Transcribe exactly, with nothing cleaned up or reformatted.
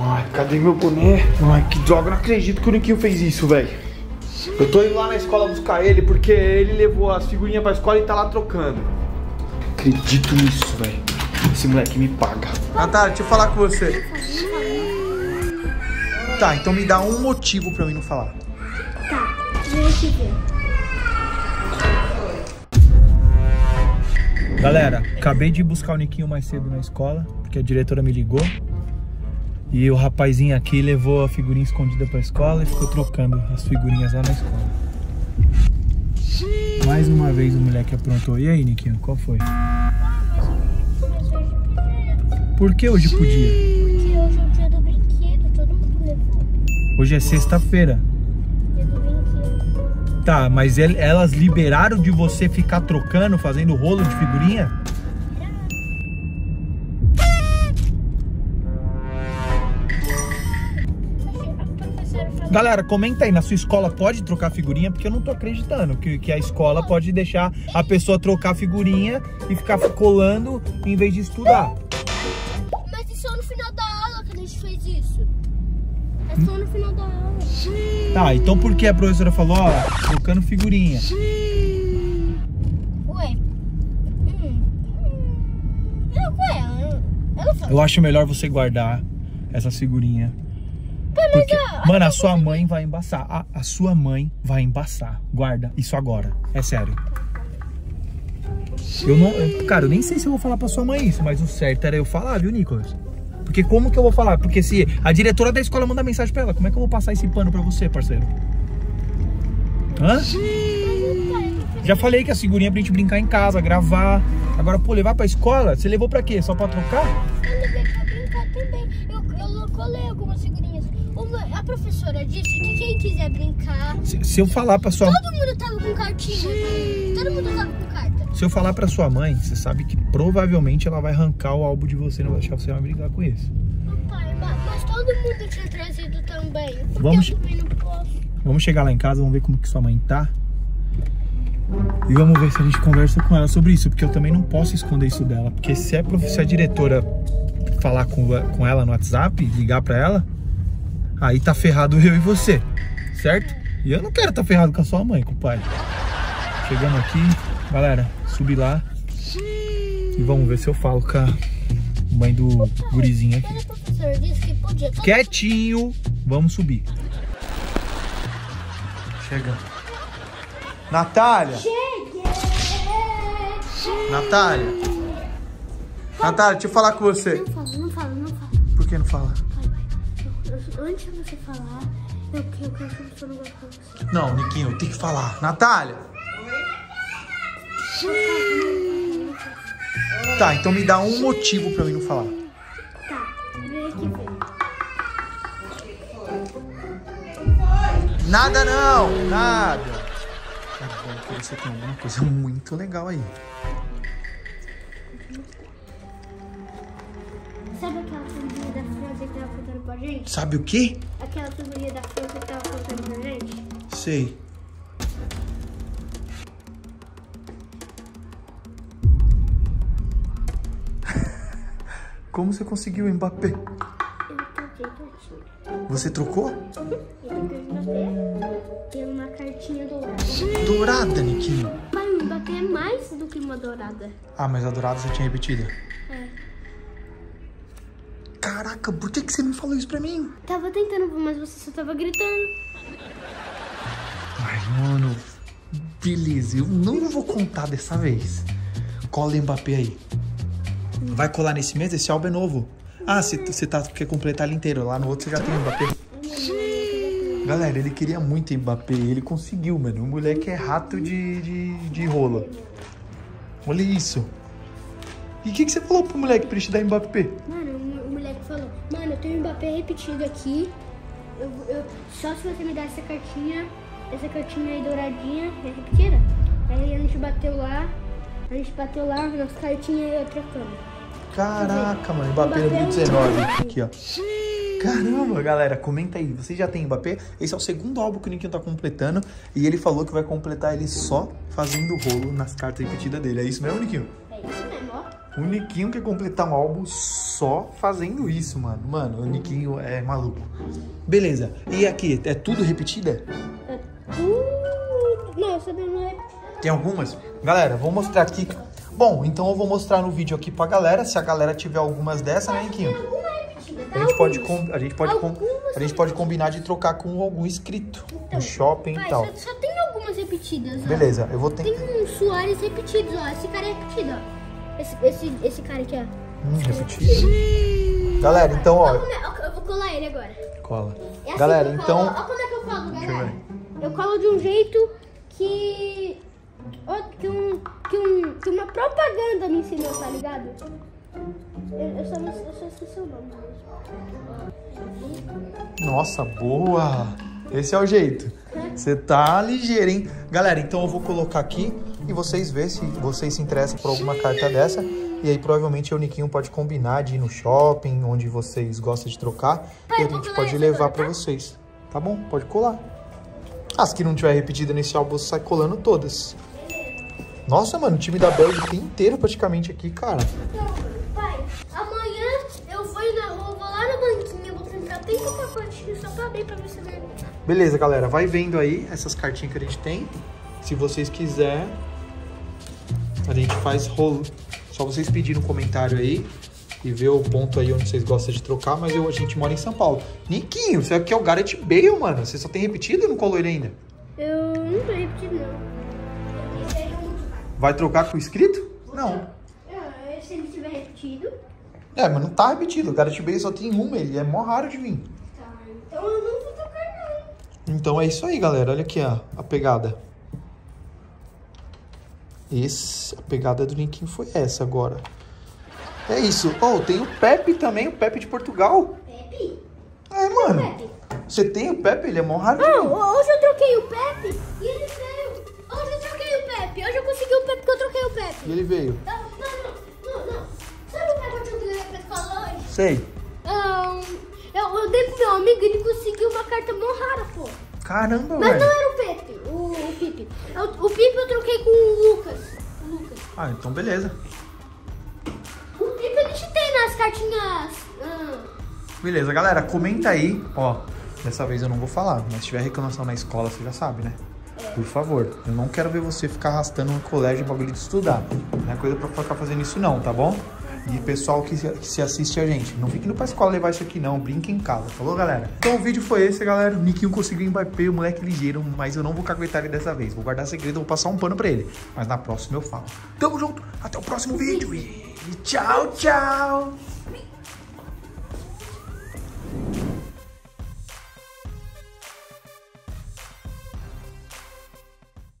Ai, cadê meu boné? Ai, que droga, não acredito que o Niquinho fez isso, velho. Eu tô indo lá na escola buscar ele porque ele levou as figurinhas pra escola e tá lá trocando. Acredito nisso, velho. Esse moleque me paga. Natália, deixa eu falar com você. Tá, então me dá um motivo pra eu não falar. Tá, deixa eu ver. Galera, acabei de buscar o Niquinho mais cedo na escola, porque a diretora me ligou. E o rapazinho aqui levou a figurinha escondida pra escola e ficou trocando as figurinhas lá na escola. Mais uma vez o moleque aprontou. E aí, Niquinho, qual foi? Por que hoje podia? Porque hoje é o dia do brinquedo, todo mundo levou. Hoje é sexta-feira. Dia do brinquedo. Tá, mas el- elas liberaram de você ficar trocando, fazendo rolo de figurinha? Galera, comenta aí, na sua escola pode trocar figurinha? Porque eu não tô acreditando que, que a escola pode deixar a pessoa trocar figurinha e ficar colando em vez de estudar. Mas isso é no final da aula que a gente fez isso. É só no final da aula. Tá, então por que a professora falou, ó, trocando figurinha? Ué. Hum. Não, ué. Eu não falo. Eu acho melhor você guardar essa figurinha. Porque, mano, a sua mãe vai embaçar. A, a sua mãe vai embaçar. Guarda isso agora. É sério. Eu não... eu- cara, eu nem sei se eu vou falar pra sua mãe isso, mas o certo era eu falar, viu, Nicolas? Porque como que eu vou falar? Porque se a diretora da escola manda mensagem pra ela, como é que eu vou passar esse pano pra você, parceiro? Hã? Já falei que a figurinha é pra gente brincar em casa, gravar. Agora, pô, levar pra escola? Você levou pra quê? Só pra trocar? Eu levei pra brincar também. Eu, eu colei algumas figurinhas. Uma- a professora disse que quem quiser brincar... Se, se eu falar pra sua... Todo mundo tava com cartinha. Todo mundo tava com carta. Se eu falar pra sua mãe, você sabe que provavelmente ela vai arrancar o álbum de você, não vai deixar você mais brigar com isso. Pai, mas, mas todo mundo tinha trazido também. Por que Vamos- eu também não posso? Vamos chegar lá em casa, vamos ver como que sua mãe tá. E vamos ver se a gente conversa com ela sobre isso, porque eu também não posso esconder isso dela. Porque se a, prof... se a diretora falar com, com ela no WhatsApp, ligar pra ela, aí tá ferrado eu e você, certo? E eu não quero tá ferrado com a sua mãe, com o pai. Chegamos aqui, galera, subi lá e vamos ver se eu falo com a mãe do gurizinho aqui. Quando a professora disse que podia... todo Quietinho, vamos subir. Chegando. Natália! Cheguei! Natália! Natália, deixa eu falar com você. Não fala, não fala, não fala. Por que não fala? Vai, vai. Eu- eu- Antes de você falar, eu, eu quero que você não goste de você. Não, Niquinho, tem que falar. Natália! Tá, então me dá um motivo pra eu não falar. Tá, vem aqui ver. Nada não, nada. É bom que você tem alguma coisa muito legal aí. Sabe aquela figurinha da França que tava contando pra gente? Sabe o quê? Aquela figurinha da França que tava contando pra gente? Sei. Como você conseguiu o Mbappé? Eu troquei cartinha. Você trocou? Eu troquei o Mbappé. Tem uma cartinha dourada. Dourada, Niquinho. Pai, o Mbappé é mais do que uma dourada. Ah, mas a dourada você tinha repetido. É. Caraca, por que, que você não falou isso pra mim? Tava tentando, mas você só tava gritando. Ai, mano. Beleza, eu não vou contar dessa vez. Cola o Mbappé aí. Vai colar nesse mês? Esse álbum é novo. Ah, você tá, quer completar ele inteiro. Lá no outro você já tem o Mbappé. Galera, ele queria muito Mbappé. Ele conseguiu, mano. O moleque é rato de, de, de rola. Olha isso. E o que, que você falou pro moleque pra ele te dar Mbappé? Mano, o, o moleque falou, mano, eu tenho um Mbappé repetido aqui. Eu, eu, só se você me dar essa cartinha, essa cartinha aí douradinha, é repetida. Aí a gente bateu lá, a gente bateu lá, nas cartinhas e eu trocamos. Caraca, mano. Mbappé no dois mil e dezenove. Aqui, ó. Caramba, galera, comenta aí. Vocês já tem Mbappé? Esse é o segundo álbum que o Niquinho tá completando. E ele falou que vai completar ele só fazendo rolo nas cartas repetidas dele. É isso mesmo, Niquinho? É isso mesmo, ó. O Niquinho quer completar um álbum só fazendo isso, mano. Mano, o Niquinho é maluco. Beleza. E aqui, é tudo repetida? É tudo... Não, essa daí não é repetida. Tem algumas? Galera, vou mostrar aqui. Bom, então eu vou mostrar no vídeo aqui pra galera. Se a galera tiver algumas dessas, né, Niquinho? Tem alguma repetida, tá? A gente pode, com... a gente pode, com... Algumas a gente pode combinar de trocar com algum inscrito Então, no shopping pai, e tal. Só, só tem algumas repetidas, ó. Beleza, eu vou ter... Tem uns Soares repetidos, ó. Esse cara é repetido, ó. Esse, esse, esse cara aqui, ó. Hum, repetido. Galera, então, ó... Ó como é- Eu vou colar ele agora. Cola. É assim Galera, que eu então... colo. Ó como é que eu colo, Deixa eu galera. ver. Eu colo de um jeito que... ó, que, um, que, um, que uma propaganda me ensinou, tá ligado? Eu, eu, só, não- eu só esqueci o nome mesmo. Nossa, boa! Esse é o jeito. Você tá ligeiro, hein? Galera, então eu vou colocar aqui e vocês vê se vocês se interessam por alguma carta dessa. E aí provavelmente o Niquinho pode combinar de ir no shopping, onde vocês gostam de trocar. Pai, E a eu vou gente colar pode esse levar agora, pra tá? vocês. Tá bom? Pode colar. As que não tiver repetida nesse álbum, você sai colando todas. Nossa, mano, o time da Bélgica inteiro praticamente aqui, cara. Então, pai, amanhã eu vou na rua, vou lá na banquinha, vou tentar bem com o pacotinho só pra abrir pra ver se vai. Beleza, galera. Vai vendo aí essas cartinhas que a gente tem. Se vocês quiserem, a gente faz rolo. Só vocês pedirem no comentário aí e ver o ponto aí onde vocês gostam de trocar. Mas eu, a gente mora em São Paulo. Niquinho, você aqui é o Gareth Bale, mano. Você só tem repetido ou não colou ele ainda? Eu não tô repetindo, não. Esse aí é muito raro. Vai trocar com o escrito? Não. Ah, se ele tiver repetido. É, mas não tá repetido. O Gareth Bale só tem uma. Ele é mó raro de vir. Tá, então eu não vou trocar, não. Então é isso aí, galera. Olha aqui, ó, a pegada. Esse, a pegada do Niquinho foi essa agora. É isso. Oh, tem o Pepe também, o Pepe de Portugal. Pepe? É, mano. Pepe? Você tem o Pepe? Ele é mó raro de Não, vir. hoje eu troquei o Pepe e ele veio. Hoje eu troquei o Pepe. Hoje eu consegui o Pepe porque eu troquei o Pepe. E ele veio. Não, não, não, não, não. Sabe o pacote que eu ganhei pra escola hoje? Sei. Um, eu, eu dei pro meu amigo e ele conseguiu uma carta mó rara, pô. Caramba, Mas velho. não era o Pepe, o, o Pipe. Eu, o Pipe eu troquei com o Lucas. O Lucas. Ah, então beleza. O Pipe a gente tem nas cartinhas. ah, Beleza, galera, comenta aí. Ó, dessa vez eu não vou falar, mas se tiver reclamação na escola, você já sabe, né? Por favor, eu não quero ver você ficar arrastando no colégio o bagulho de estudar. Não é coisa pra ficar fazendo isso não, tá bom? E pessoal que se, que se assiste a gente, não fique indo pra escola levar isso aqui não, brinque em casa, falou, galera? Então o vídeo foi esse, galera. O Niquinho conseguiu o Mbappé, o moleque ligeiro, mas eu não vou caguetar ele dessa vez. Vou guardar segredo, vou passar um pano pra ele. Mas na próxima eu falo. Tamo junto, até o próximo vídeo e tchau, tchau!